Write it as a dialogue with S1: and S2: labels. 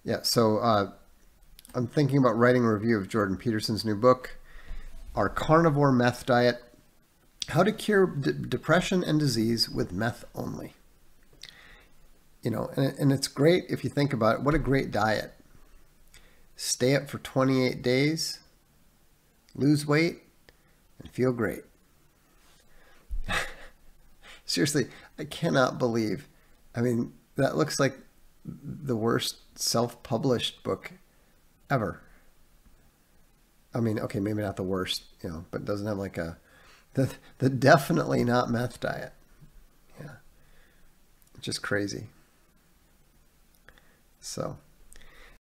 S1: Yeah, so I'm thinking about writing a review of Jordan Peterson's new book, Our Carnivore Meth Diet: How to Cure Depression and Disease with Meth Only. And it's great if you think about it. What a great diet. Stay up for 28 days, lose weight, and feel great. Seriously, I cannot believe. I mean, that looks like the worst self-published book ever. I mean, okay, maybe not the worst, but it doesn't have like the definitely not meth diet. Yeah, it's just crazy. So